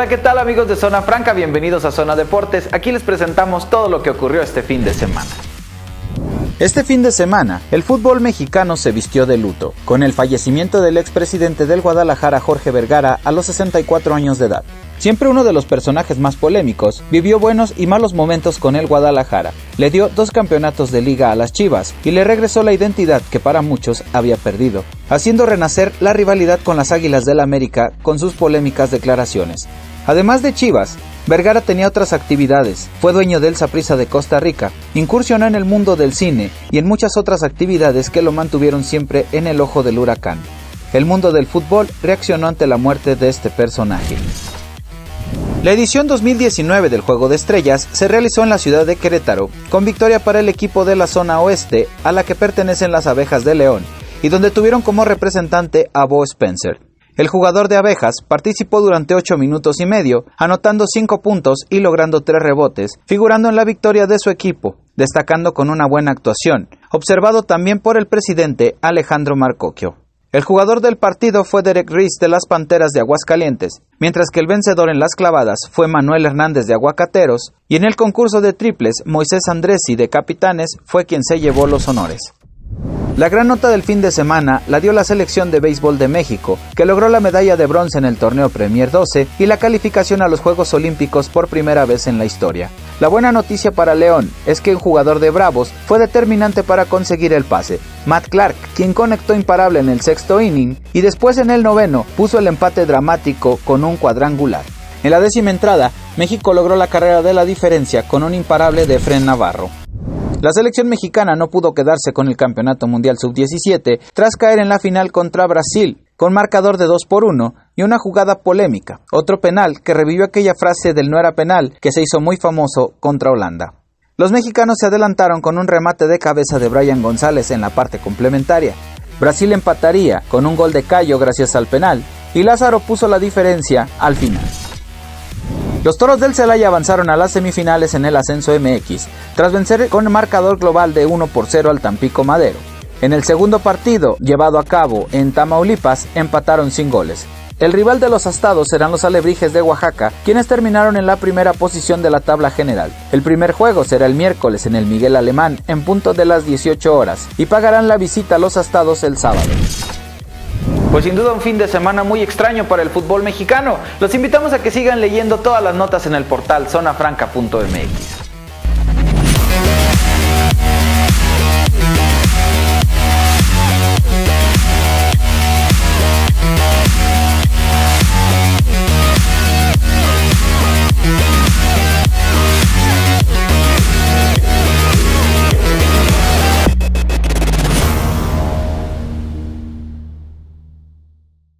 ¿qué tal amigos de Zona Franca? Bienvenidos a Zona Deportes. Aquí les presentamos todo lo que ocurrió este fin de semana. Este fin de semana, el fútbol mexicano se vistió de luto, con el fallecimiento del expresidente del Guadalajara, Jorge Vergara, a los 64 años de edad. Siempre uno de los personajes más polémicos, vivió buenos y malos momentos con el Guadalajara. Le dio 2 campeonatos de liga a las Chivas y le regresó la identidad que para muchos había perdido, haciendo renacer la rivalidad con las Águilas del América con sus polémicas declaraciones. Además de Chivas, Vergara tenía otras actividades, fue dueño del Saprissa de Costa Rica, incursionó en el mundo del cine y en muchas otras actividades que lo mantuvieron siempre en el ojo del huracán. El mundo del fútbol reaccionó ante la muerte de este personaje. La edición 2019 del Juego de Estrellas se realizó en la ciudad de Querétaro, con victoria para el equipo de la zona oeste, a la que pertenecen las Abejas de León, y donde tuvieron como representante a Bo Spencer. El jugador de Abejas participó durante 8 minutos y medio, anotando 5 puntos y logrando 3 rebotes, figurando en la victoria de su equipo, destacando con una buena actuación, observado también por el presidente Alejandro Marcocchio. El jugador del partido fue Derek Riz de las Panteras de Aguascalientes, mientras que el vencedor en las clavadas fue Manuel Hernández de Aguacateros, y en el concurso de triples, Moisés Andresi de Capitanes fue quien se llevó los honores. La gran nota del fin de semana la dio la selección de béisbol de México, que logró la medalla de bronce en el torneo Premier 12 y la calificación a los Juegos Olímpicos por primera vez en la historia. La buena noticia para León es que un jugador de Bravos fue determinante para conseguir el pase, Matt Clark, quien conectó imparable en el 6º inning y después en el 9º puso el empate dramático con un cuadrangular. En la 10ª entrada, México logró la carrera de la diferencia con un imparable de Efrén Navarro. La selección mexicana no pudo quedarse con el Campeonato Mundial Sub-17 tras caer en la final contra Brasil, con marcador de 2-1 y una jugada polémica, otro penal que revivió aquella frase del no era penal que se hizo muy famoso contra Holanda. Los mexicanos se adelantaron con un remate de cabeza de Brian González en la parte complementaria. Brasil empataría con un gol de Cayo gracias al penal y Lázaro puso la diferencia al final. Los Toros del Celaya avanzaron a las semifinales en el Ascenso MX, tras vencer con el marcador global de 1-0 al Tampico Madero. En el segundo partido, llevado a cabo en Tamaulipas, empataron sin goles. El rival de los astados serán los Alebrijes de Oaxaca, quienes terminaron en la primera posición de la tabla general. El primer juego será el miércoles en el Miguel Alemán, en punto de las 18 horas, y pagarán la visita a los astados el sábado. Pues sin duda un fin de semana muy extraño para el fútbol mexicano. Los invitamos a que sigan leyendo todas las notas en el portal zonafranca.mx.